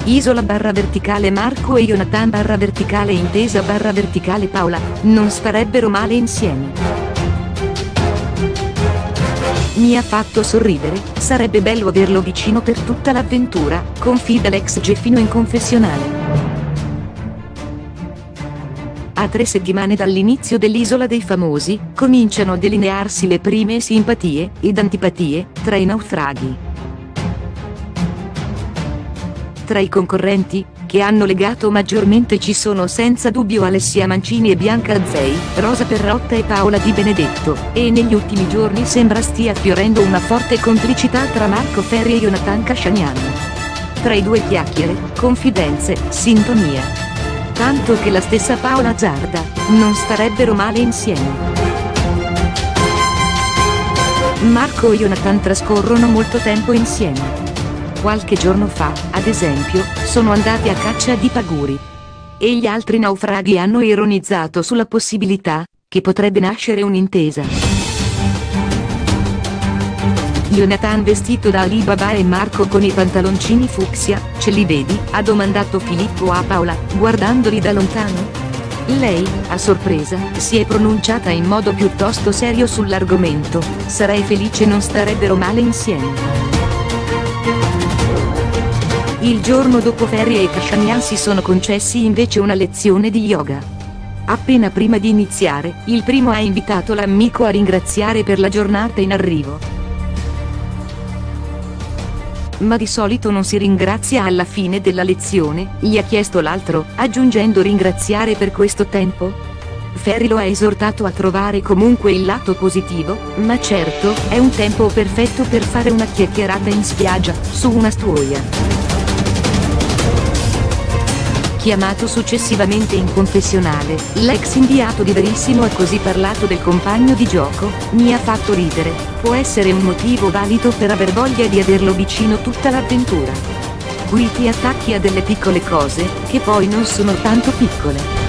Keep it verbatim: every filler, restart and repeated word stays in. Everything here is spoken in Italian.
Isola barra verticale Marco e Jonathan barra verticale Intesa barra verticale Paola, non starebbero male insieme. Mi ha fatto sorridere, sarebbe bello averlo vicino per tutta l'avventura, confida l'ex Geffino in confessionale. A tre settimane dall'inizio dell'Isola dei Famosi, cominciano a delinearsi le prime simpatie ed antipatie tra i naufraghi. Tra i concorrenti, che hanno legato maggiormente ci sono senza dubbio Alessia Mancini e Bianca Azzei, Rosa Perrotta e Paola Di Benedetto, e negli ultimi giorni sembra stia fiorendo una forte complicità tra Marco Ferri e Jonathan Casciagnan. Tra i due chiacchiere, confidenze, sintonia. Tanto che la stessa Paola azzarda, non starebbero male insieme. Marco e Jonathan trascorrono molto tempo insieme. Qualche giorno fa, ad esempio, sono andati a caccia di paguri. E gli altri naufraghi hanno ironizzato sulla possibilità che potrebbe nascere un'intesa. Jonathan vestito da Alibaba e Marco con i pantaloncini fucsia, ce li vedi? Ha domandato Filippo a Paola, guardandoli da lontano. Lei, a sorpresa, si è pronunciata in modo piuttosto serio sull'argomento, sarei felice non starebbero male insieme. Il giorno dopo Ferri e Casciagnan si sono concessi invece una lezione di yoga. Appena prima di iniziare, il primo ha invitato l'amico a ringraziare per la giornata in arrivo. Ma di solito non si ringrazia alla fine della lezione, gli ha chiesto l'altro, aggiungendo ringraziare per questo tempo? Ferri lo ha esortato a trovare comunque il lato positivo, ma certo, è un tempo perfetto per fare una chiacchierata in spiaggia, su una stuoia. Chiamato successivamente in confessionale, l'ex inviato di Verissimo ha così parlato del compagno di gioco, mi ha fatto ridere, può essere un motivo valido per aver voglia di averlo vicino tutta l'avventura. Qui ti attacchi a delle piccole cose, che poi non sono tanto piccole.